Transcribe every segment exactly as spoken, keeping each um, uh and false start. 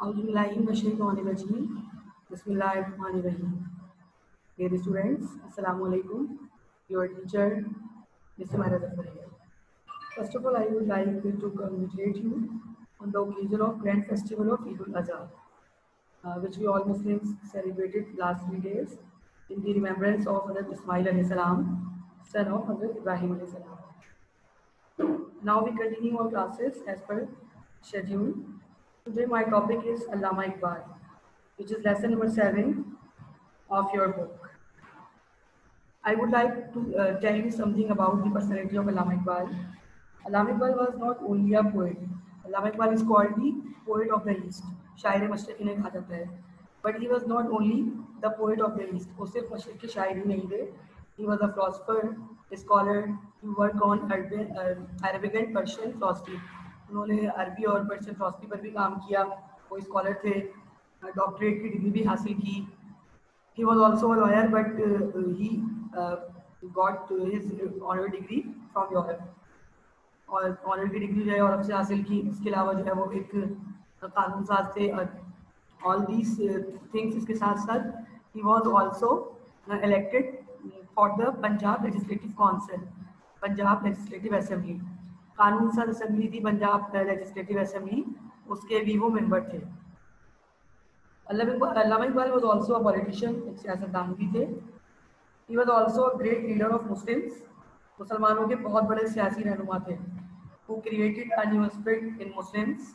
Bismillahirrahmanirrahim. Dear students, Assalamu alaikum. Your teacher, Mister Mara Zafar here. First of all, I would like to congratulate you on the occasion of Grand Festival of Eid al-Adha, uh, which we all Muslims celebrated last three days in the remembrance of Hazrat Ismail alayhi salam, son of Hazrat Ibrahim alayhi salam. Now we continue our classes as per schedule. Today my topic is Allama Iqbal, which is lesson number seven of your book. I would like to uh, tell you something about the personality of Allama Iqbal. Allama Iqbal was not only a poet. Allama Iqbal is called the poet of the East. शायर मशरक़ी ने कहा जाता है. But he was not only the poet of the East. वो सिर्फ मशरक़ के शायर ही नहीं थे. He was a philosopher, a scholar. He worked on Arabic, uh, Arabic and Persian philosophy. उन्होंने अरबी और पर्शियन फिलोसफी पर भी काम किया. वो स्कॉलर थे. डॉक्टरेट की डिग्री भी हासिल की. He was also a lawyer, but uh, he uh, got his honor degree from Europe. और ऑनर की डिग्री जो है यूरोप से हासिल की. इसके अलावा जो है वो एक कानून साज थे. ऑल दीज थिंग्स इसके साथ साथ ही was also elected for the Punjab legislative council, Punjab legislative assembly. कानून साज असेंबली थी पंजाब लेजिस्लेटिव असेंबली, उसके भी वो मेंबर थे. Allama Iqbal was also a politician, एक सियासतदान भी थे. He was also a great leader of Muslims. मुसलमानों के बहुत बड़े सियासी रहनुमा थे. Who created a new spirit in Muslims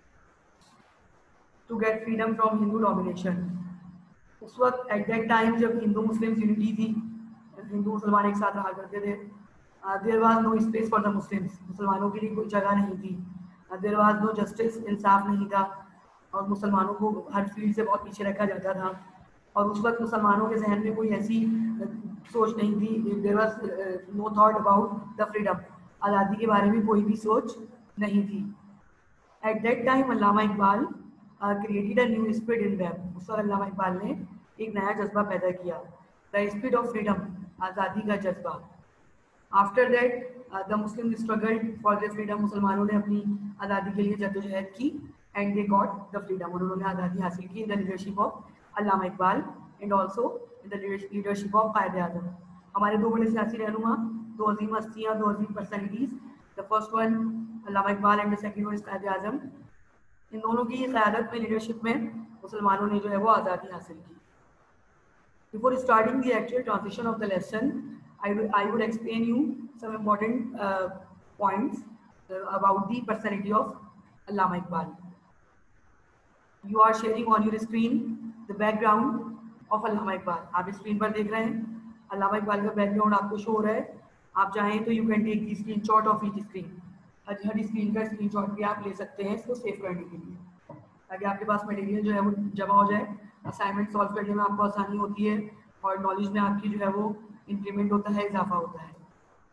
to get freedom from Hindu domination. उस वक्त at that time जब हिंदू मुस्लिम्स यूनिटी थी, हिंदू मुसलमान एक साथ रहा करते थे, there was no space for the Muslims. मुसलमानों के लिए कोई जगह नहीं थी. There was no justice, इंसाफ नहीं था और मुसलमानों को हर फील्ड से बहुत पीछे रखा जाता था. और उस वक्त मुसलमानों के जहन में कोई ऐसी सोच नहीं थी. There was no thought about the freedom. आज़ादी के बारे में कोई भी सोच नहीं थी. At that time Allama Iqbal created a new spirit in them. उस वक्त अल्लामा इकबाल ने एक नया जज्बा पैदा किया, द स्पिरिट ऑफ फ्रीडम, आज़ादी का जज्बा. After that the Muslim struggled for the freedom. मुसलमानों ने अपनी आज़ादी के लिए जद्दोजहद की and they got the freedom. और उन्होंने आज़ादी हासिल की in the leadership of Allama Iqbal and also in the leadership of कायद आज़म. हमारे दो बड़े सियासी रहनुमा, दो अजीम हस्तियाँ, दो अजीम personalities. the first one Allama Iqbal and the second one is Quaid Azam. इन दोनों की क़यादत में, लीडरशिप में मुसलमानों ने जो है वो आज़ादी हासिल की. Before starting the actual transition of the lesson, I will I would explain you some important uh, points uh, about the personality of Allama Iqbal. You are sharing on your screen the background of Allama Iqbal. आप screen पर देख रहे हैं अल्लामा इकबाल का background आपको show हो रहा है. आप चाहें तो you can take the screenshot of each screen. हर हर स्क्रीन का स्क्रीनशॉट भी आप ले सकते हैं इसको सेव करने के लिए, ताकि आपके पास मटेरियल जो है वो जमा हो जाए. असाइनमेंट सॉल्व करने में आपको आसानी होती है और नॉलेज में आपकी जो है वो इंक्रीमेंट होता है, इजाफा होता है.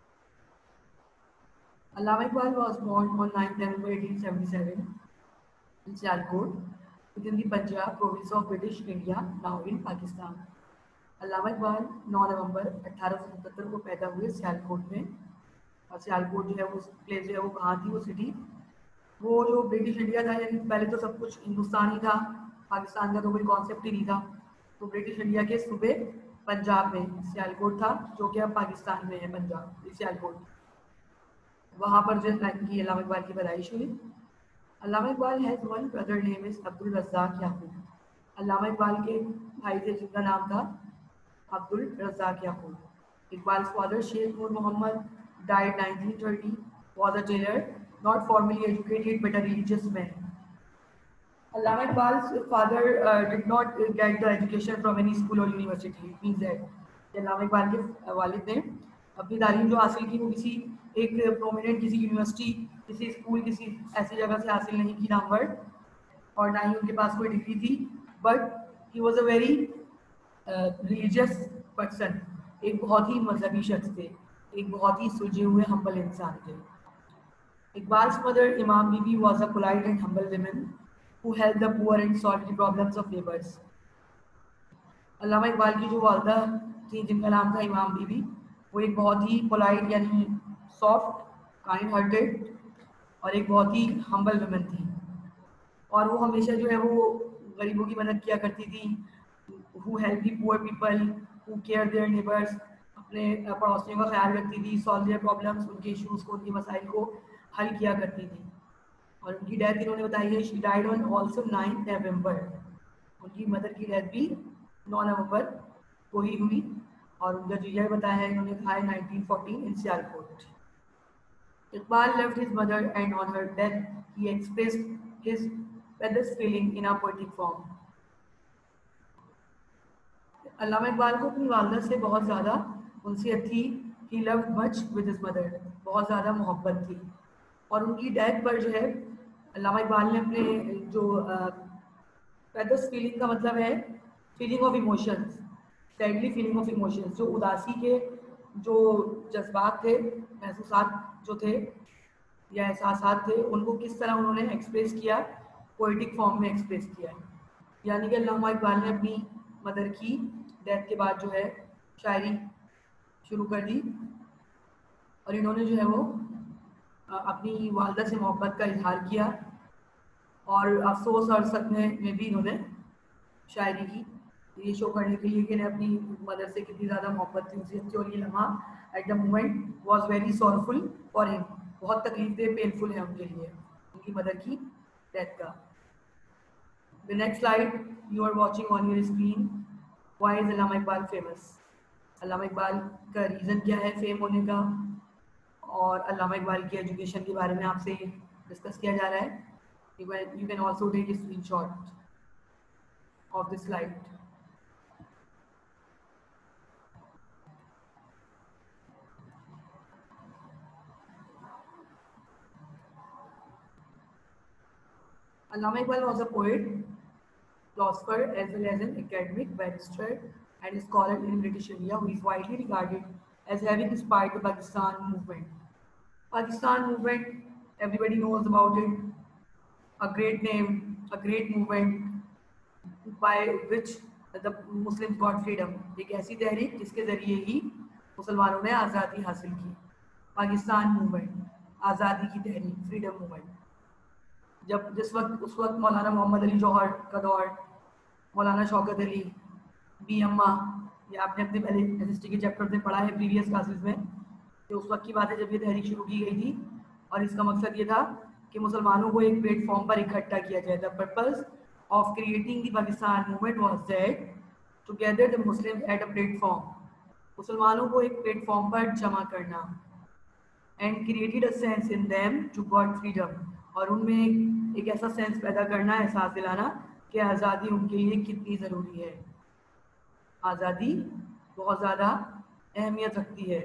Allama Iqbal was born on ninth November eighteen seventy-seven in Sialkot, within the Punjab province of British India, now in Pakistan. अल्लामा इकबाल नौ नवंबर अठारह सौ सतहत्तर को पैदा हुए सियालकोट में. और सियालकोट जो है वो प्लेस जो है वो कहाँ थी, वो सिटी, वो जो ब्रिटिश इंडिया था, यानी पहले तो सब कुछ हिंदुस्तान ही था, पाकिस्तान का तो कोई कॉन्सेप्ट ही नहीं था. तो ब्रिटिश इंडिया के सूबे पंजाब में सियालकोट था, जो कि अब पाकिस्तान में है पंजाब, सियालकोट. वहाँ पर जो की अल्लामा इकबाल की पैदाइश हुई. Allama Iqbal has one brother name is Abdul Razzaq Yaqub. Allama Iqbal के भाई थे जिनका नाम था Abdul Razzaq Yaqub. Iqbal's father Sheikh Noor Mohammad died nineteen thirty, was a tailor, not formally educated but a religious man. Allama Iqbal's father uh, did not uh, get the education from any school or university. It means that Allama Iqbal के वालिद ने अपनी तालीम जो हासिल की वो किसी एक प्रोमिनेंट किसी यूनिवर्सिटी, किसी स्कूल, किसी ऐसी जगह से हासिल नहीं की नामवर, और ना ही उनके पास कोई डिग्री थी. But he was a very religious person. एक बहुत ही मजहबी शख्स थे, एक बहुत ही सुलझे हुए हम्बल इंसान थे. Iqbal's mother Imam Bibi was a polite and humble woman who help the poor and solve the problems of neighbours. Allama Iqbal की जो वालदा थी जिनका नाम था इमाम बीबी, वो एक बहुत ही पोलाइट यानी सॉफ्ट, काइंड हार्टेड और एक बहुत ही हम्बल वुमन थी. और वो हमेशा जो है वो गरीबों की मदद किया करती थी। Who help the poor people, who care their neighbours, अपने पड़ोसियों का ख्याल रखती थी, सॉल्व देयर प्रॉब्लम्स, उनके इश्यूज़ को, उनके मसाइल को हल किया करती थी। और उनकी डेथ इन्होंने बताई है, she died on also nine November. उनकी मदर की डेथ भी नौ नवंबर को ही हुई। और उनका जो ईयर बताया है इन्होंने कहा है nineteen fourteen in Sialkot. Iqbal left his mother and on her death he expressed his deepest feeling in a poetic form. Allama Iqbal को अपनी वालदा से बहुत ज़्यादा उनसे थी। He loved much with his mother, बहुत ज़्यादा मोहब्बत थी। और उनकी डेथ पर जो है अल्लामा इकबाल ने अपने जो पेदस फीलिंग का मतलब है feeling of emotions, sadly feeling of emotions, जो उदासी के जो जज्बात थे, महसूसात जो थे या एहसासात थे, उनको किस तरह उन्होंने एक्सप्रेस किया, पोइटिक फॉर्म में एक्सप्रेस किया। यानी कि अल्लामा इकबाल ने अपनी मदर की डेथ के बाद जो है शायरी शुरू कर दी और इन्होंने जो है वो अपनी वालदा से मोहब्बत का इजहार किया और अफसोस और सदमे में भी इन्होंने शायरी की, ये शो करने के लिए कि इन्हें अपनी मदर से कितनी ज़्यादा मोहब्बत थी उनसे। और ये लम्हा at the moment was very sorrowful for him, बहुत तकलीफदेह पेनफुल है उनके लिए उनकी मदर की डेथ का। The next slide you are watching on your screen, why is Allama Iqbal famous. Allama Iqbal का रीज़न क्या है फेम होने का, और अल्लामा इकबाल की एजुकेशन के बारे में आपसे डिस्कस किया जा रहा है। You can also take a screenshot of this slide. Allama Iqbal was a poet, philosopher, as well as an academic, barrister, and scholar in British India, who is widely regarded as having inspired the Pakistan movement. Pakistan movement, everybody knows about it. A great name, a great movement by which the Muslims got freedom. एक ऐसी तहरीक जिसके ज़रिए ही मुसलमानों ने आज़ादी हासिल की। Pakistan movement, आज़ादी की तहरीक, फ्रीडम मूवमेंट। जब जिस वक्त उस वक्त मौलाना मोहम्मद अली जौहर का दौर, मौलाना शौकत अली, बी अम्मा, ये आपने अपने पहले एस एस टी के चैप्टर में पढ़ा है प्रीवियस क्लासेस में, कि उस वक्त की बात है जब ये तहरीक शुरू की गई थी। और इसका मकसद ये था कि मुसलमानों को एक प्लेटफॉर्म पर इकट्ठा किया जाए। The purpose of creating the Pakistan movement was that to gather the Muslims at a platform, मुसलमानों को एक प्लेटफॉर्म पर जमा करना, and created a sense in them to got freedom, और उनमें एक ऐसा सेंस पैदा करना, एहसास दिलाना कि आज़ादी उनके लिए कितनी ज़रूरी है। आज़ादी बहुत ज़्यादा अहमियत रखती है।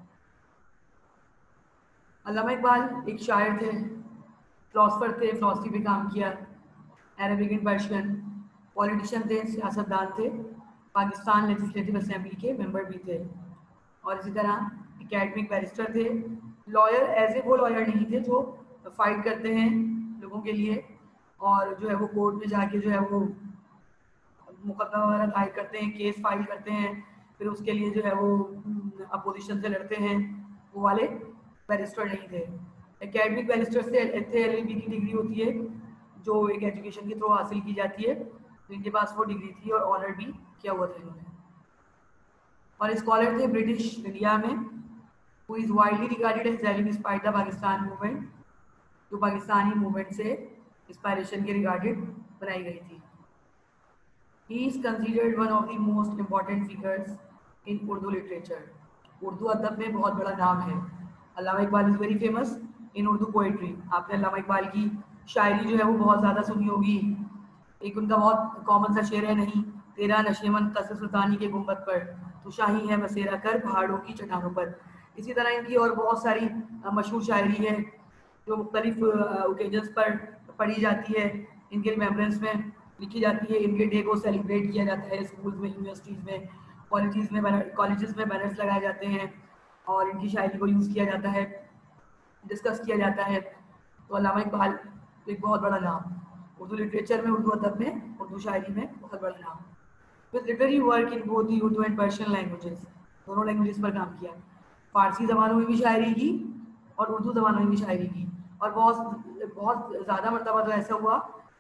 अल्लामा इकबाल एक शायर थे, फिलोसफर थे, फिलोसफी पे काम किया, अरबिक एंड पर्शियन, पॉलिटिशियन थे, सियासतदान थे, पाकिस्तान लेजिस्लेटिव असेंबली के मेंबर भी थे, और इसी तरह एकेडमिक बैरिस्टर थे। लॉयर एज ए वो लॉयर नहीं थे जो फाइट करते हैं लोगों के लिए और जो है वो कोर्ट में जाके जो है वो मुकदमा वगैरह दायर करते हैं, केस फाइल करते हैं, फिर उसके लिए जो है वो अपोजिशन से लड़ते हैं, वो वाले बैरिस्टर नहीं थे। एकेडमिक बैरिस्टर से थे, एल एल बी की डिग्री होती है जो एक एजुकेशन के थ्रू हासिल की जाती है, तो इनके पास वो डिग्री थी और ऑनर भी किया हुआ था इन्होंने। और स्कॉलर थे ब्रिटिश इंडिया में, who is widely regarded as having inspired the Pakistan movement, जो पाकिस्तानी मूवमेंट से इंस्पायरेशन के रिगार्डेड बनाई गई थी। He is considered one of the most important figures in Urdu literature, Urdu अदब में बहुत बड़ा नाम है। Allama Iqbal is very famous in Urdu poetry. आपने अल्लामा इकबाल की शायरी जो है वो बहुत ज़्यादा सुनी होगी। एक उनका बहुत कॉमन सा शेर है, नहीं तेरा नशेमन कस सुल्तानी के गुंबद पर, तो शाही है बसेरा कर पहाड़ों की चट्टानों पर। इसी तरह इनकी और बहुत सारी मशहूर शायरी है जो मुख्तलिफ ओकेजन्स पर पढ़ी जाती है, इनके रिमेम्बरेंस में लिखी जाती है। इनके डे को सेलिब्रेट किया जाता है स्कूल्स में, यूनिवर्सिटीज़ में, कॉलेजेस में कॉलेजेस में बैनर्स लगाए जाते हैं और इनकी शायरी को यूज़ किया जाता है, डिस्कस किया जाता है। तो अल्लामा इकबाल एक बहुत बड़ा नाम उर्दू लिटरेचर में, उर्दू अदब में, उर्दू शायरी में बहुत बड़ा नाम। With literary work in both the Urdu and Persian languages, दोनों लैंग्वेजेस पर काम किया। फ़ारसी ज़बानों में भी शायरी की और उर्दू ज़बानों में भी शायरी की, और बहुत बहुत ज़्यादा मरतबा तो ऐसा हुआ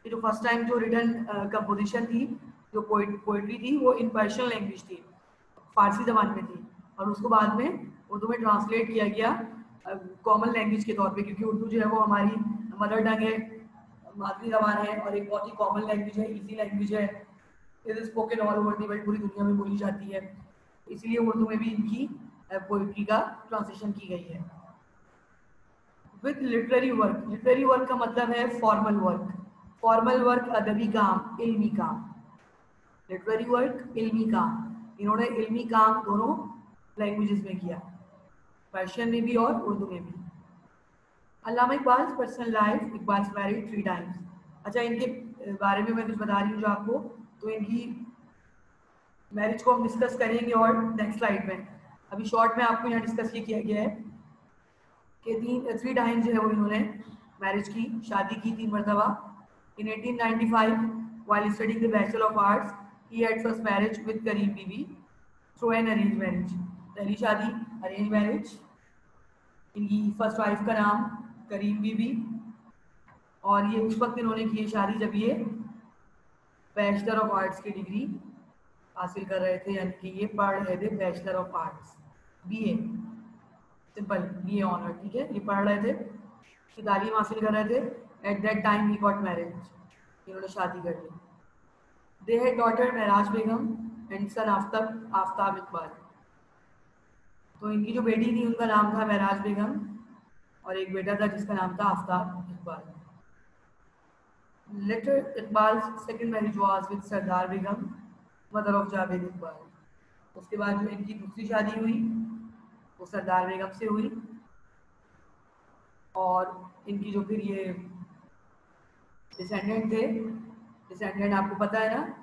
कि जो फर्स्ट टाइम जो रिटन कंपोजिशन थी, जो पोइट्री थी, वो इन पर्शियन लैंग्वेज थी, फारसी जबान में थी, और उसको बाद में उर्दू में ट्रांसलेट किया गया कॉमन लैंग्वेज के तौर पे, क्योंकि उर्दू जो है वो हमारी मदर टंग है, मातृ जबान है, और एक बहुत ही कॉमन लैंग्वेज है, इजी लैंग्वेज है, it is spoken all over the world, पूरी दुनिया में बोली जाती है, इसलिए उर्दू में भी इनकी पोइट्री का ट्रांसलेशन की गई है। With literary work, literary work का मतलब है फॉर्मल वर्क, फॉर्मल वर्क अदबी काम, इल्मी काम, लिटरेरी वर्क इल्मी काम, इन्होंने इल्मी काम दोनों लैंग्वेजेस में किया, पर्शियन में भी और उर्दू में भी। Allama Iqbal personal life, Iqbal married three times. अच्छा, इनके बारे में मैं कुछ बता रही हूँ जो आपको, तो इनकी मैरिज को हम डिस्कस करेंगे और नेक्स्ट स्लाइड में, अभी शॉर्ट में आपको यहाँ डिस्कस ये किया गया है कि तीन थ्री टाइम्स जो है वो इन्होंने मैरिज की, शादी की तीन मरतबा। In eighteen ninety five while studying the bachelor of arts he had first marriage with Karim Bibi through an arrange marriage. पहली शादी अरेंज मैरिज, इनकी फर्स्ट वाइफ का नाम करीम बीबी, और ये उस वक्त इन्होंने की शादी जब ये बैचलर ऑफ आर्ट्स की डिग्री हासिल कर रहे थे, यानी कि ये पढ़ रहे थे bachelor of arts, BA, simple BA honour, ठीक है, ये पढ़ रहे थे, तो तालीम हासिल कर रहे थे। At that time he got marriage, इन्होंने शादी कर ली। They had daughter Mehraj Begum and son Aftab Aftab Iqbal. तो इनकी जो बेटी थी उनका नाम था महराज बेगम, और एक बेटा था जिसका नाम था Aftab Iqbal. Later Iqbal's second marriage was with Sardar Begum, mother of Javed Iqbal. उसके बाद जो इनकी दूसरी शादी हुई वो सरदार बेगम से हुई, और इनकी जो फिर ये डिसेंडेंट थे, डिसेंडेंट आपको पता है ना,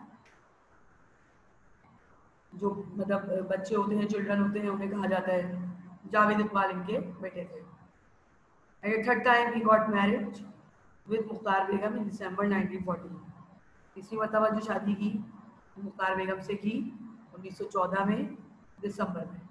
जो मतलब बच्चे होते हैं, चिल्ड्रन होते हैं, उन्हें कहा जाता है, जावेद इकबाल इनके बेटे थे। At third time he got married with Mukhtar Begum in December nineteen forty. तीसरी मरतबा जो शादी की मुख्तार बेगम से की उन्नीस सौ चौदह में दिसंबर में।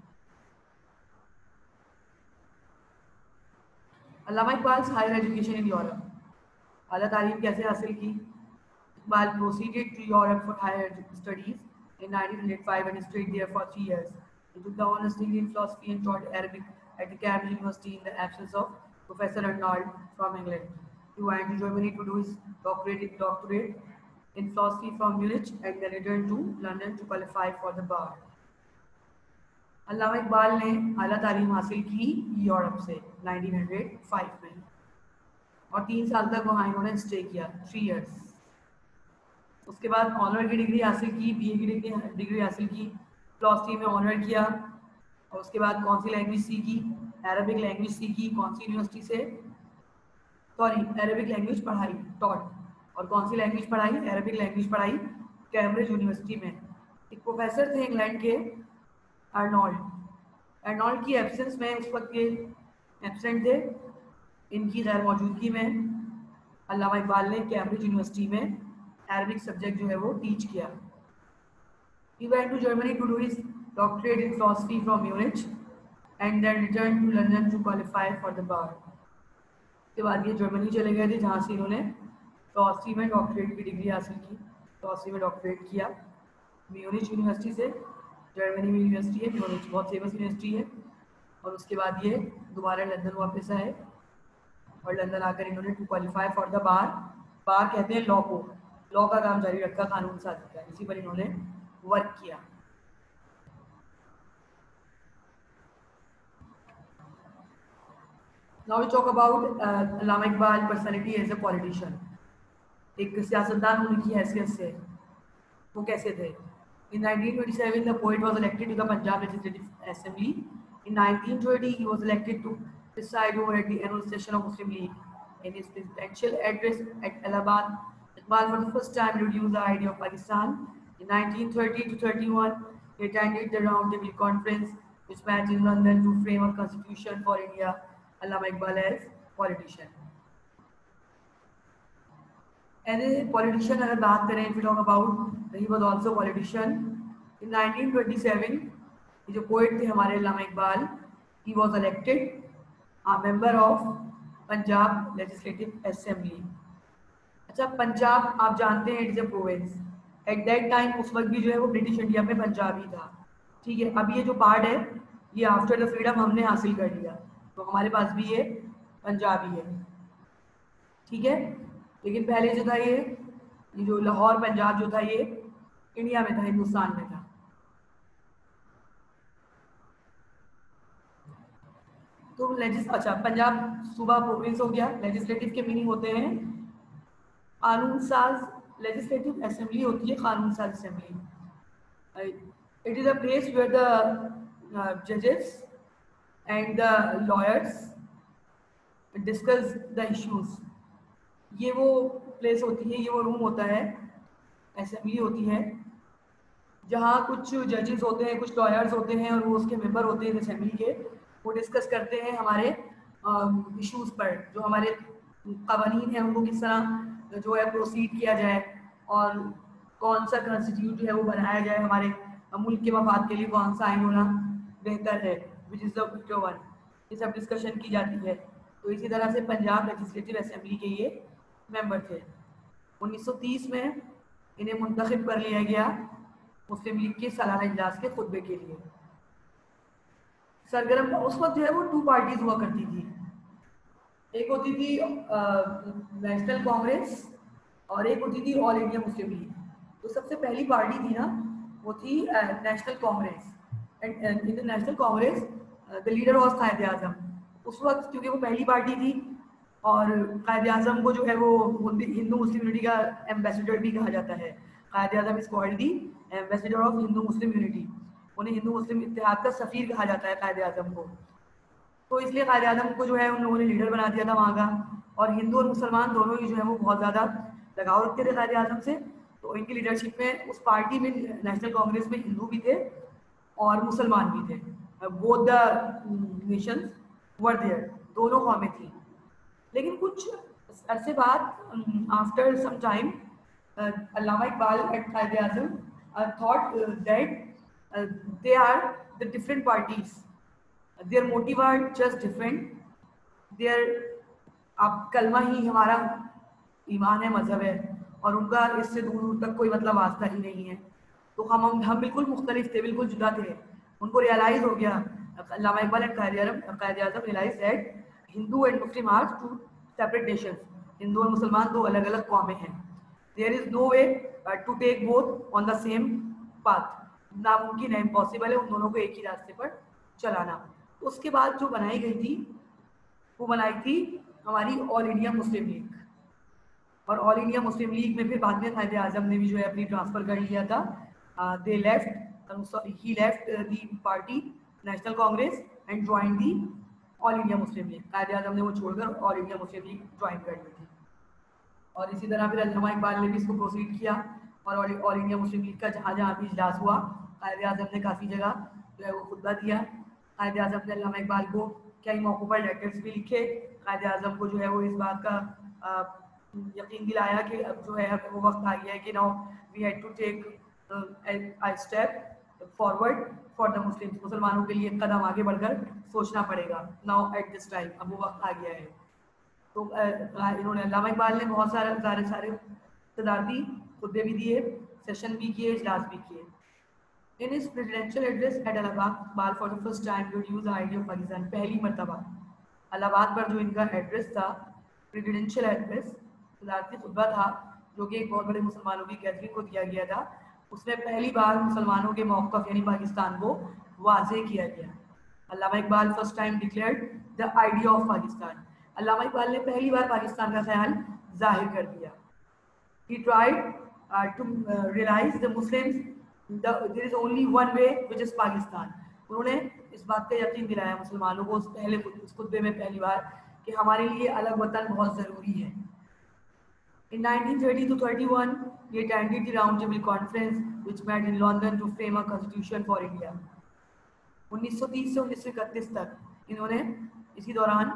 Allama Iqbal higher education in Europe, आला तालीम कैसे हासिल की? Iqbal proceeded to Europe for higher studies in nineteen hundred five and stayed there for three years. He took the honors degree in philosophy and taught Arabic at the Cambridge University in the absence of Professor Arnold from England. He went to Germany to do his doctorate, doctorate in philosophy from Munich and then returned to London to qualify for the bar. Allama Iqbal ने आला तालीम हासिल की Europe से nineteen hundred five में, और तीन साल तक वहाँ इन्होंने स्टे किया, थ्री इयर्स। उसके बाद ऑनर की डिग्री हासिल की, बीए की डिग्री डिग्री हासिल की, फिलॉसफी में ऑनर किया, और उसके बाद कौन सी लैंग्वेज सीखी? अरबिक लैंग्वेज सीखी। कौन सी यूनिवर्सिटी से? सॉरी, अरबिक लैंग्वेज पढ़ाई, टॉट। और कौन सी लैंग्वेज पढ़ाई? अरबिक लैंग्वेज पढ़ाई कैम्ब्रिज यूनिवर्सिटी में। एक प्रोफेसर थे इंग्लैंड के, अर्नोल्ड, अर्नोल्ड की एब्सेंस में, उस वक्त के एब्सेंट थे, इनकी गैर मौजूदगी में अल्लामा इकबाल ने कैम्ब्रिज यूनिवर्सिटी में अरबिक सब्जेक्ट जो है वो टीच किया। He went to Germany to do his doctorate in philosophy from Munich and then returned to London to qualify for the bar. उसके बाद ये जर्मनी चले गए थे, जहाँ से इन्होंने फिलॉसफी में डॉक्टरेट की डिग्री हासिल की, फिलॉसफी में डॉक्टरेट किया म्यूनिच यूनिवर्सिटी से। जर्मनी में यूनिवर्सिटी है म्यूनिच, बहुत फेमस यूनिवर्सिटी है। और उसके बाद ये दोबारा लंदन वापस आए, और लंदन आकर इन्होंने to qualify for the bar, bar कहते हैं लॉ को, लॉ का काम जारी रखा, कानून साजी का, इसी पर इन्होंने वर्क किया। Now we talk about uh, Allama Iqbal personality as a politician. एक सियासतदान होने की हैसियत से वो कैसे थे? In nineteen twenty-seven, the poet was elected to the Punjab Legislative Assembly. In nineteen thirty, he was elected to preside over at the annual session of Muslim League. In his presidential address at Allahabad, Iqbal for the first time introduced the idea of Pakistan. In nineteen thirty to thirty-one, he attended the Round Table Conference, which met in London to frame a constitution for India. Allama Iqbal as politician. As a politician, अगर बात करें, if we talk about, he was also a politician. In nineteen twenty-seven, ये जो poet थे हमारे अल्लामा Iqbal, he was elected a member of Punjab Legislative Assembly. अच्छा, पंजाब आप जानते हैं, it is a province. At that time उस वक्त भी जो है वो ब्रिटिश इंडिया में पंजाब ही था, ठीक है। अब ये जो पार्ट है ये आफ्टर द फ्रीडम हमने हासिल कर लिया, तो हमारे पास भी ये पंजाब ही है, ठीक है। लेकिन पहले जो था ये ये जो लाहौर पंजाब जो था ये इंडिया में था, हिंदुस्तान में था। तो लेजिस अच्छा, पंजाब सूबा प्रोविंस हो गया। लेजिस्लेटिव के मीनिंग होते हैं कानून साज, लेजिस्लेटिव असेंबली होती है कानून साज assembly. It is a place where the जजेस and the lawyers discuss the issues. ये वो प्लेस होती है, ये वो रूम होता है, असेंबली होती है, जहाँ कुछ जजेस होते हैं, कुछ लॉयर्स होते हैं और वो उसके मेंबर होते हैं असेंबली के। वो डिस्कस करते हैं हमारे इश्यूज पर, जो हमारे कवानीन हैं उनको किस तरह जो है प्रोसीड किया जाए और कौन सा कॉन्स्टिट्यूट है वो बनाया जाए, हमारे मुल्क के मफाद के लिए कौन सा आइन होना बेहतर है, which is the better one. ये सब डिस्कशन की जाती है। तो इसी तरह से पंजाब लेजिस्लेटिव असेंबली के ये मेंबर थे। उन्नीस सौ तीस में इन्हें मुंतखब कर लिया गया मुस्लिम लीग के सालाना इजलास के खुतबे के लिए। सरगर्म उस वक्त जो है वो टू पार्टीज हुआ करती थी, एक होती थी नेशनल कांग्रेस और एक होती थी ऑल इंडिया मुस्लिम लीग। तो सबसे पहली पार्टी थी ना वो थी National Congress, and in the National Congress the leader was Quaid Azam. उस वक्त क्योंकि वो पहली पार्टी थी और कायद आजम को जो है वो हिंदू मुस्लिम यूनिटी का एम्बेसडर भी कहा जाता है। Quaid Azam is called the ambassador of Hindu Muslim unity. उन्हें हिंदू मुस्लिम इत्तेहाद का सफीर कहा जाता है कायद आजम को। तो इसलिए कायद आजम को जो है उन लोगों ने लीडर बना दिया था वहाँ का। और हिंदू और मुसलमान दोनों ही जो है वो बहुत ज़्यादा लगाव रखते थे कायद आजम से। तो इनकी लीडरशिप में उस पार्टी में नेशनल कांग्रेस में हिंदू भी थे और मुसलमान भी थे। Both the nations were there, दोनों कौमें थी। लेकिन कुछ अरसे बाद after some time Allama Iqbal and Quaid Azam thought that they are the different parties, their motive are just different, their अब कलमा ही हमारा ईमान है, मजहब है, और उनका इससे दूर दूर तक कोई मतलब वास्ता ही नहीं है। तो हम हम हम बिल्कुल मुख्तलिफ थे, बिल्कुल जुदा थे। उनको रियलाइज हो गया, Allama Iqbal and Quaid Azam realize that Hindu and Muslim are two separate nations, Hindu और मुसलमान दो अलग अलग कौमें हैं। There is no way to take both on the same path, नामुमकिन है, इम्पॉसिबल है उन दोनों को एक ही रास्ते पर चलाना। तो उसके बाद जो बनाई गई थी वो बनाई थी हमारी ऑल इंडिया मुस्लिम लीग। और ऑल इंडिया मुस्लिम लीग में फिर बाद में कायद आजम ने भी जो है अपनी ट्रांसफ़र कर लिया था। They left he left the party National Congress and join the All India Muslim League. कायद आजम ने वो छोड़कर All India Muslim League join कर ली थी। और इसी तरह फिर अल्लामा इकबाल ने भी इसको प्रोसीड किया और ऑल इंडिया मुस्लिम लीग का जहाँ जहाँ भी इजलास हुआ कायद आजम ने काफ़ी जगह जो है वो खुतबा दिया। कायद आजम ने अल्लामा इकबाल को कई मौक़ों पर लेटर्स भी लिखे। कायद आजम को जो है वो इस बात का आ, यकीन दिलाया कि अब जो है वो वक्त आ गया है कि now we had to take a step forward for the Muslims, मुसलमानों के लिए एक कदम आगे बढ़कर सोचना पड़ेगा नाउ एट दिस टाइम, अब वो वक्त आ गया है। तो इन्होंने अल्लामा इकबाल ने बहुत सारे सारे सारे सदारती खुतबे भी दिए, सेशन भी किए, इजलास भी किए। इन इस presidential address at Allahabad Iqbal for the first time introduce idea of Pakistan, पहली मरतबा इलाहाबाद पर जो इनका एड्रेस था, प्रेसिडेंशियल एड्रेस, सदारती खुतबा था, जो कि एक बहुत बड़े मुसलमानों की गैदरिंग को दिया गया था, उसमें पहली बार मुसलमानों के मौक़िफ़ यानी पाकिस्तान को वाज़े किया गया। Allama Iqbal first time declared the idea of Pakistan, Allama Iqbal ने पहली बार पाकिस्तान का ख्याल जाहिर कर दिया। He tried uh, to uh, realize the Muslims the, there is only one way which is Pakistan। उन्होंने इस बात का यकीन दिलाया मुसलमानों को उस पहले उस खुतबे में पहली बार कि हमारे लिए अलग वतन बहुत ज़रूरी है। In nineteen thirty to thirty-one, he attended the Round Table Conference which met in London to frame a constitution for India। उन्नीस सौ तीस से उन्नीस सौ इकतीस तक इन्होंने इसी दौरान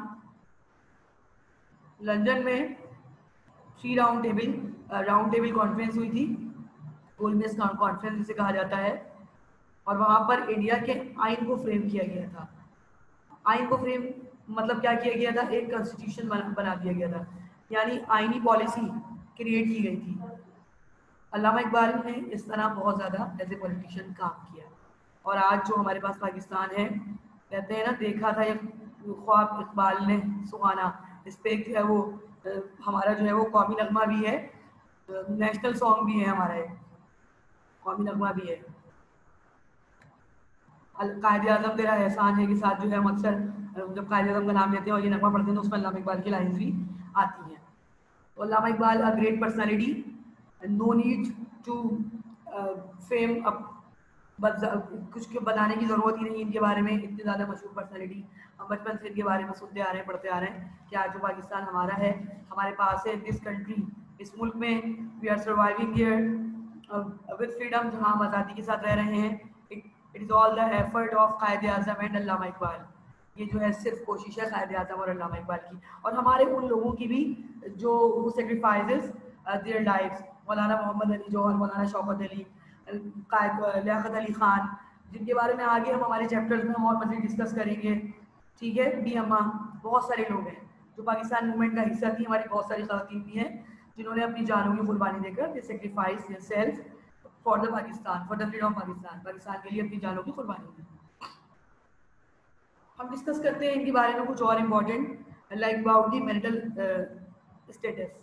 लंदन में three round table round table conference हुई थी, गोलमेज कॉन्फ्रेंस जिसे कहा जाता है, और वहाँ पर इंडिया के आइन को फ्रेम किया गया था। आइन को फ्रेम मतलब क्या किया गया था, एक कॉन्स्टिट्यूशन बना, बना दिया गया था, यानी आइनी पॉलिसी क्रिएट की गई थी। अल्लामा इकबाल ने इस तरह बहुत ज़्यादा एज ए पॉलिटिशियन काम किया। और आज जो हमारे पास पाकिस्तान है, कहते हैं ना, देखा था ये ख्वाब इकबाल ने सुहाना, इस पे जो है वो हमारा जो है वो कौमी नगमा भी है, नेशनल सॉन्ग भी है हमारा, एक कौमी नगमा भी है। कायदे आज़म तेरा एहसान है के साथ जो है हम अक्सर जब कायदे आज़म का नाम लेते हैं और ये नगमा पढ़ते हैं तो उसमें अल्लामा इकबाल की लाइन्स भी आती हैं। तो Allama Iqbal a great personality, no need to fame, अब कुछ के बताने की ज़रूरत ही नहीं इनके बारे में, इतनी ज़्यादा मशहूर पर्सनैलिटी हम बचपन से इनके बारे में सुनते आ रहे हैं, पढ़ते आ रहे हैं कि आज जो पाकिस्तान हमारा है, हमारे पास है, दिस कंट्री, इस मुल्क में we are surviving here with freedom, जहाँ हम आज़ादी के साथ रह रहे हैं। It is all the effort of Quaid Azam and अल्लामा इकबाल। ये जो है सिर्फ कोशिश है कायदे आज़म और अल्लामा इकबाल की, और हमारे उन लोगों की भी जो वो सेक्रीफाइसेस देयर लाइव्स, मौलाना मोहम्मद अली जौहर, मौलाना शौकत अली, लियाकत अली ख़ान, जिनके बारे में आगे हम हमारे चैप्टर्स में हम और मज़ीद डिस्कस करेंगे। ठीक है, डी अम्मा, बहुत सारे लोग हैं जो पाकिस्तान मूवमेंट का हिस्सा थी, हमारी बहुत सारी ख़वातीन भी हैं जिन्होंने अपनी जानों की कुर्बानी देकर they sacrifice theirself for the Pakistan, for the freedom of Pakistan, Pakistan के लिए अपनी जानों की कुर्बानी दी। हम डिस्कस करते हैं इनके बारे में कुछ और important, like about the marital status.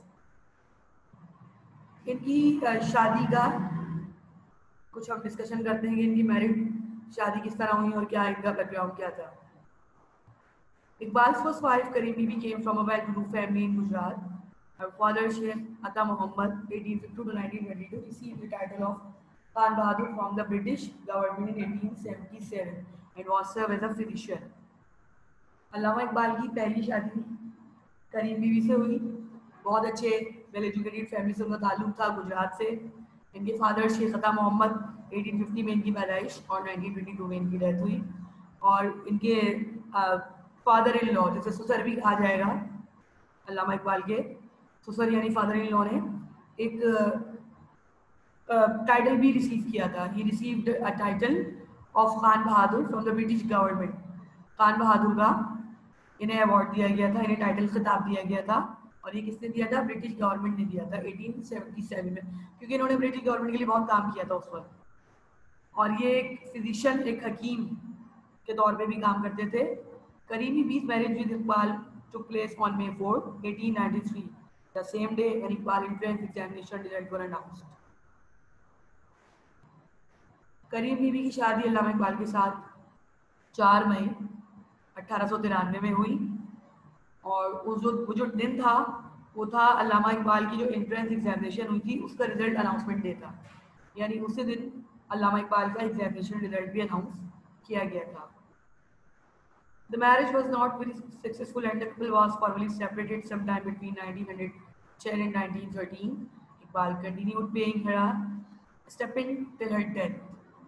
इनकी uh, शादी का कुछ हम डिस्कशन करते हैं कि इनकी मैरिड शादी किस तरह हुई और क्या इनका बैकग्राउंड क्या था। Iqbal's first wife Kareem Bibi came from a well-to-do family in Gujarat. Her father Sheikh Atta Muhammad, eighteen fifty to nineteen twenty-two, received the title of Khan Bahadur from the British government in eighteen seventy-seven and was served as a physician. अल्लामा इकबाल की पहली शादी करीम बीवी से हुई, बहुत अच्छे well educated family से उनका ताल्लुक था, गुजरात से। इनके फादर शेख अता मोहम्मद, अठारह सौ पचास में इनकी पैदाइश और उन्नीस सौ बाईस में इनकी डेथ हुई। और इनके फादर इन लॉ, जैसे ससुर भी कहा जाएगा, अल्लामा इकबाल के ससुर यानी फादर इन लॉ ने एक टाइटल भी रिसीव किया था। He received a title of Khan Bahadur from the British government. Khan Bahadur का इन्हें अवार्ड दिया गया था, इन्हें टाइटल खिताब दिया गया था, और ये किसने दिया था? ब्रिटिश गवर्नमेंट ने दिया था अठारह सौ सतहत्तर में, क्योंकि इन्होंने ब्रिटिश गवर्नमेंट के लिए बहुत काम किया था उस वक्त। और ये एक फिजिशियन, एक हकीम के तौर पे भी काम करते थे। करीमी बीस marriage with Iqbal took place on May fourth, eighteen ninety-three, the same day when Iqbal entrance examination results were announced. Karim Bibi की शादी अल्लामा इकबाल के साथ चार मई अठारह सौ तिरानवे में हुई, और उस जो वो जो दिन था वो था अल्लामा इकबाल की जो एंट्रेंस एग्जामिनेशन हुई थी उसका रिजल्ट अनाउंसमेंट डे था, यानी उसी दिन अल्लामा इकबाल का एग्जामिनेशन रिजल्ट भी अनाउंस किया गया था। The marriage was not very successful and the couple was formally separated sometime between nineteen ten and nineteen thirteen. Iqbal continued paying her stipend till her death.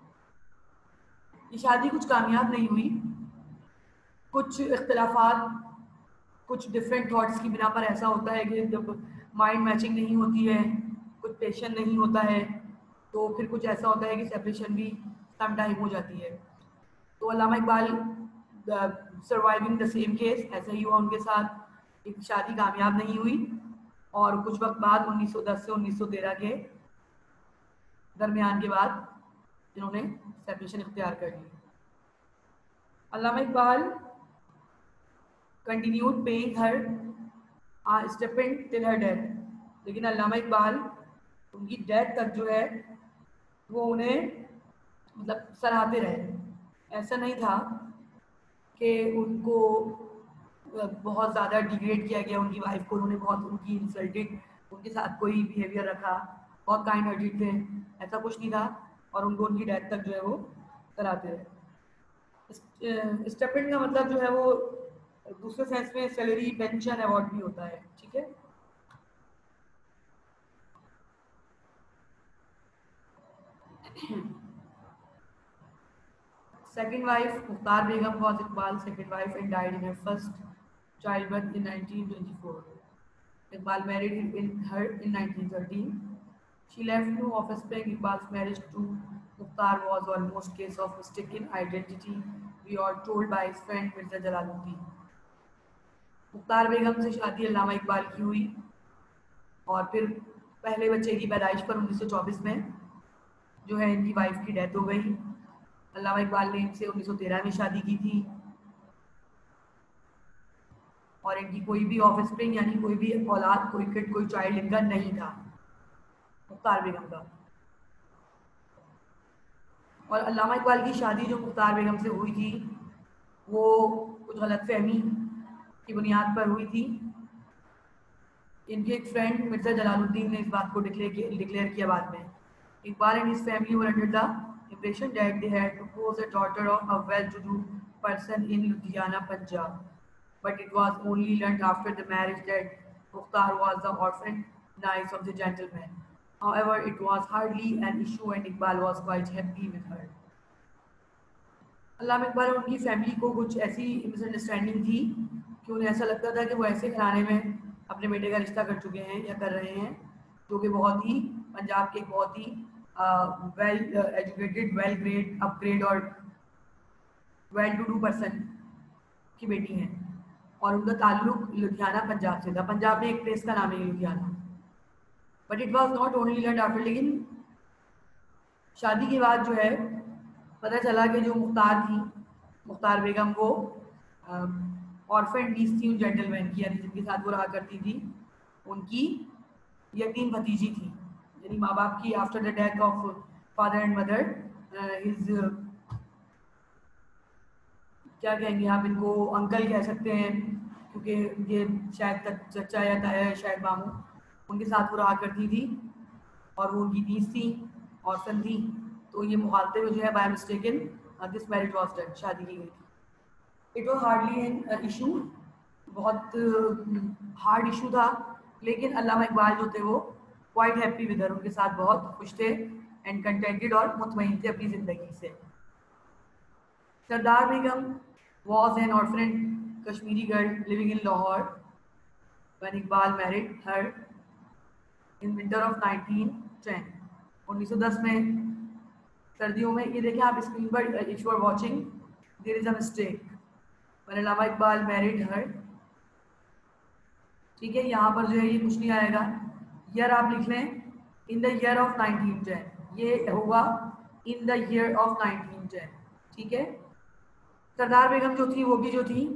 ये शादी कुछ कामयाब नहीं हुई, कुछ इख्तिलाफात, कुछ डिफरेंट थॉट्स की बिना पर ऐसा होता है कि जब माइंड मैचिंग नहीं होती है, कुछ पेशन नहीं होता है, तो फिर कुछ ऐसा होता है कि सेपरेशन भी सम टाइम हो जाती है। तो Allama Iqbal surviving the same case, ऐसा ही हुआ उनके साथ। एक शादी कामयाब नहीं हुई और कुछ वक्त बाद उन्नीस सौ दस से उन्नीस सौ तेरह के दरमियान के बाद इन्होंने सेपरेशन इख्तियार कर ली। Allama Iqbal continued paying her stipend till her death, लेकिन अल्लामा इकबाल उनकी डेथ तक जो है वो उन्हें मतलब सराहते रहे। ऐसा नहीं था कि उनको बहुत ज़्यादा डिग्रेड किया गया उनकी वाइफ को, उन्होंने बहुत उनकी इंसल्टेड, उनके साथ कोई बिहेवियर रखा, बहुत काइंड हार्टेड थे, ऐसा कुछ नहीं था, और उनको उनकी डेथ तक जो है वो कराते रहे। स्टेपेंड का मतलब जो है वो दूसरे सेंस में सैलरी, पेंशन, अवार्ड भी होता है। ठीक है, second wife Mukhtar Begum was Iqbal's second wife and died in her first childbirth in nineteen twenty-four. Iqbal married in her in nineteen thirteen. She left no offspring. Iqbal's marriage to Mukhtar was almost case of mistaken identity, we are told by his friend Mirza Jalaluddin. Mukhtar बेगम से शादी अल्लामा इकबाल की हुई और फिर पहले बच्चे की पैदाइश पर उन्नीस सौ चौबीस में जो है इनकी वाइफ की डेथ हो गई। अल्लामा इकबाल ने इनसे उन्नीस सौ तेरह में शादी की थी और इनकी कोई भी ऑफस्प्रिंग यानी कोई भी औलाद, कोई किड, कोई चाइल्ड इनका नहीं था मुख्तार बेगम का। और अल्लामा इकबाल की शादी जो मुख्तार बेगम से हुई थी वो कुछ गलतफहमी की बुनियाद पर हुई थी। इनके एक फ्रेंड मिर्जा जलालुद्दीन ने इस बात को डिक्लेयर डिक्लेयर किया बाद में। Iqbal and his family were under the impression that they had proposed a daughter of a well-to-do person in Ludhiana, Punjab. But it was only learned after the marriage that Mukhtar was the orphan niece of the gentleman. However, it was hardly an issue and Iqbal was quite happy with her. Allama Iqbal और उनकी family को कुछ ऐसी misunderstanding थी कि उन्हें ऐसा लगता था कि वो ऐसे घराने में अपने बेटे का रिश्ता कर चुके हैं या कर रहे हैं जो कि बहुत ही पंजाब के बहुत ही well educated, well grade, upgrade और वेल टू डू पर्सन की बेटी हैं और उनका ताल्लुक लुधियाना पंजाब से था। पंजाब में एक प्लेस का नाम है Ludhiana. But it was not only learn after, लेकिन शादी के बाद जो है पता चला कि जो मुख्तार थी, मुख्तार बेगम, वो ऑर्फन नीस थी उन जेंटलमैन की, यानी जिनके साथ वो रहा करती थी, उनकी यतीम भतीजी थी। यानी माँ बाप की after the death of father and mother his, क्या कहेंगे आप इनको, अंकल कह सकते हैं क्योंकि ये शायद चचा या ताया शायद मामू, उनके साथ वो रहा करती थी और वो उनकी नीस थी, ऑर्फन थी। तो ये मुखालते में जो है by mistaken this marriage was done, शादी की गई थी। It was hardly an issue, बहुत हार्ड uh, इशू था, लेकिन अल्लामा इकबाल जो थे वो क्वाइट हैप्पी विद हर, उनके साथ बहुत खुश थे एंड कंटेंटेड और मुतमईन थे अपनी ज़िंदगी से। सरदार बेगम was an orphan Kashmiri girl living in Lahore when Iqbal married her in winter of nineteen ten. उन्नीस सौ दस में सर्दियों में, ये देखें आप स्क्रीन पर, if you are watching there is a mistake, when Allama Iqbal married her, ठीक है, यहाँ पर जो है ये कुछ नहीं आएगा, ईयर आप लिख लें in the year of nineteen ten, ये होगा in the year of nineteen ten, ठीक है। सरदार बेगम जो थी वो भी जो थी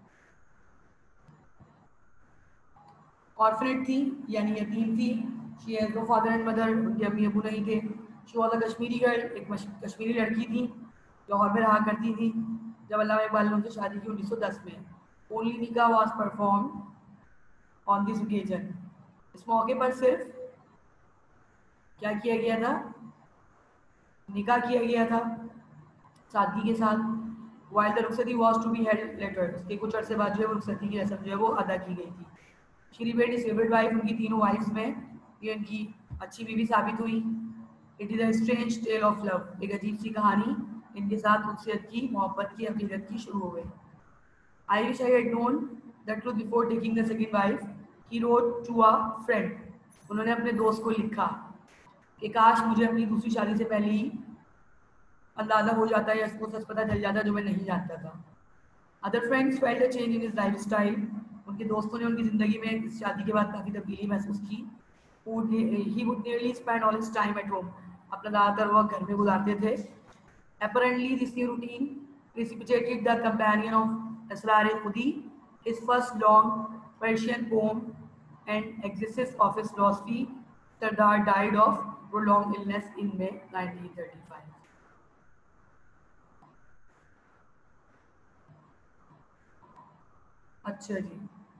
ऑर्फनेट थी, यानी यतीम थी। She has no father and mother, उनके अम्मी अबू नहीं थे। She was a Kashmiri girl, एक कश्मीरी लड़की थी लाहौर में रहा करती थी जब अल्लामा इकबाल ने उनसे शादी की उन्नीस सौ दस में। Only nikah was perform on this occasion, इस मौके पर सिर्फ क्या किया गया था, निकाह किया गया था सादगी के साथ। While the rukhsati was to be held later, इसके कुछ अर्से बाद जो है वो रुखसती की रस्म जो है वो अदा की गई थी। She remained his favourite wife, उनकी तीनों वाइफ्स में ये उनकी अच्छी बीवी साबित हुई। It is a strange tale of love, एक अजीब सी कहानी इनके साथ उनसीयत की, मोहब्बत की, हकीकत की शुरू हो गई। I wish I had known the truth before taking the second wife, he wrote to a friend, उन्होंने अपने दोस्त को लिखा कि काश मुझे अपनी दूसरी शादी से पहले ही अंदाज़ा हो जाता है या इसको सच पता चल जाता जो मैं नहीं जानता था। Other friends felt a change in his life style, उनके दोस्तों ने उनकी ज़िंदगी में इस शादी के बाद काफ़ी तब्दीली महसूस की। He would nearly spend all his time at home, अपना ज़्यादातर वक्त घर में गुजारते थे। Apparently this new routine precipitated the companion of Asrar-e-Khudi, his first long Persian poem and exegesis of his philosophy. Sardar died of prolonged illness in May nineteen thirty-five. अच्छा जी,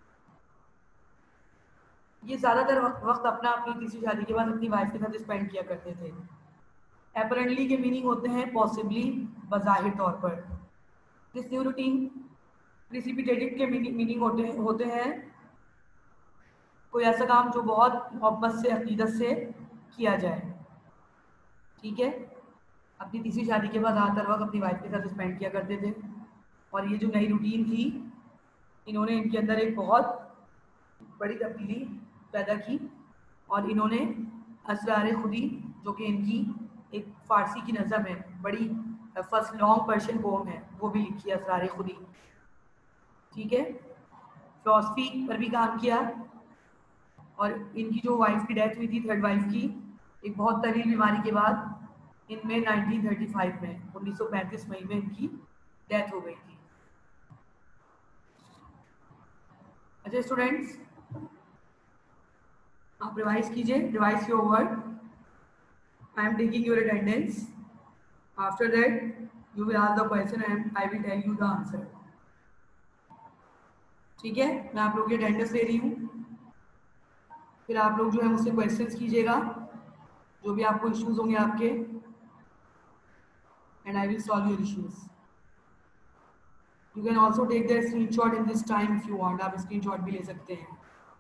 ये ज़्यादातर वक्त अपना अपनी तीसरी शादी के बाद अपनी वाइफ के साथ स्पेंड किया करते थे। Apparently के मीनिंग होते हैं पॉसिबली, बज़ाहिर तौर पर। दिस न्यू रूटीन प्रिसिपिटेटेड के मीनिंग होते हैं होते हैं कोई ऐसा काम जो बहुत मोहब्बत से, अकीदत से किया जाए, ठीक है। अपनी तीसरी शादी के बाद ज़्यादातर वक्त अपनी वाइफ के साथ स्पेंड किया करते थे और ये जो नई रूटीन थी इन्होंने इनके अंदर एक बहुत बड़ी तब्दीली पैदा की और इन्होंने असरार-ए-खुदी जो कि इनकी एक फ़ारसी की नज़म है, बड़ी फर्स्ट लॉन्ग पर्शियन पोम है, वो भी लिखी है असरार-ए-खुदी, ठीक है। फिलॉसफी पर भी काम किया और इनकी जो वाइफ की डेथ हुई थी, थर्ड वाइफ की, एक बहुत तवील बीमारी के बाद इनमें नाइनटीन थर्टी फाइव में उन्नीस सौ पैंतीस मई में इनकी डेथ हो गई थी। अच्छा स्टूडेंट्स, आप रिवाइज कीजिए, revise your work. I am taking your attendance. After that you will ask the question and I will tell you the answer. ठीक है, मैं आप लोग की अटेंडेंस ले रही हूँ, फिर आप लोग जो है मुझसे क्वेश्चंस कीजिएगा, जो भी आपको इश्यूज होंगे आपके, and I will solve your issues. You can also take the screenshot in this time if you want, आप स्क्रीनशॉट भी ले सकते हैं।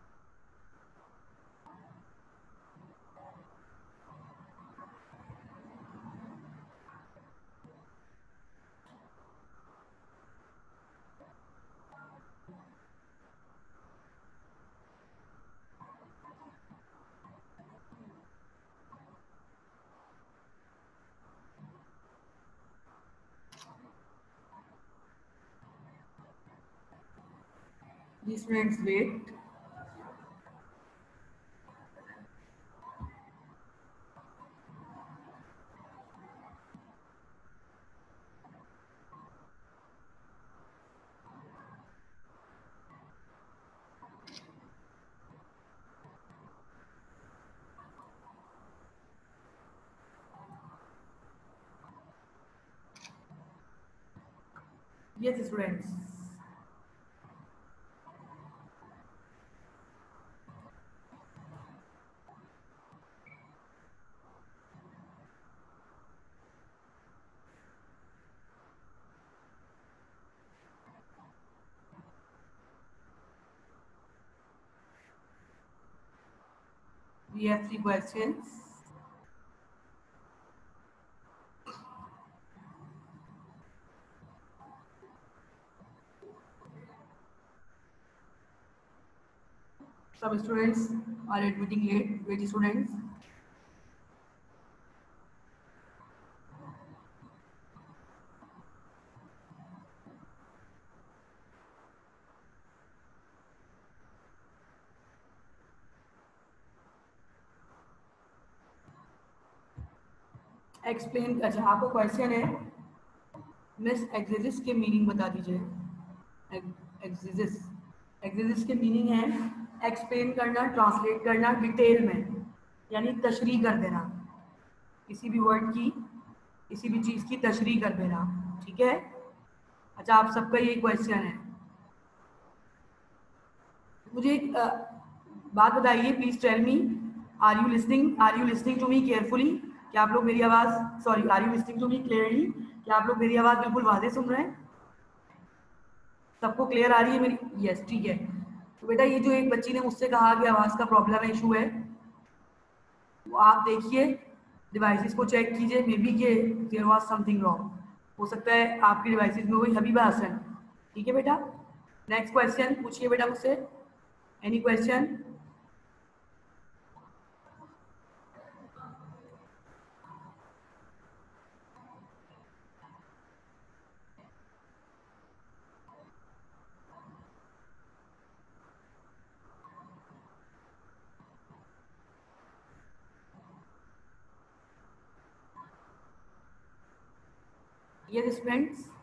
Please students wait. Yes students. We have three questions. Some students are admitting late. Wait students. Explain, अच्छा आपको question है miss axis के meaning बता दीजिए। एक्सिस एक्सिस के मीनिंग है एक्सप्लेन करना, ट्रांसलेट करना डिटेल में, यानी तशरीह कर देना, किसी भी वर्ड की, किसी भी चीज़ की तशरीह कर देना। ठीक है, अच्छा आप सबका ये क्वेश्चन है। मुझे एक बात बताइए, please tell me, are you listening are you listening to me carefully? क्या आप लोग मेरी आवाज़, sorry are you listening to me clearly? क्या आप लोग मेरी आवाज़ बिल्कुल वाज़े सुन रहे हैं? सबको क्लियर आ रही है मेरी? यस, ठीक है। तो बेटा ये जो एक बच्ची ने मुझसे कहा कि आवाज़ का प्रॉब्लम है, इशू है, वो आप देखिए, डिवाइसेस को चेक कीजिए, मे बी के देयर वाज समथिंग रॉन्ग, हो सकता है आपकी डिवाइसेस में कोई हबीबा हसन। ठीक है बेटा, नेक्स्ट क्वेश्चन पूछिए बेटा मुझसे, एनी क्वेश्चन? Yes, friends.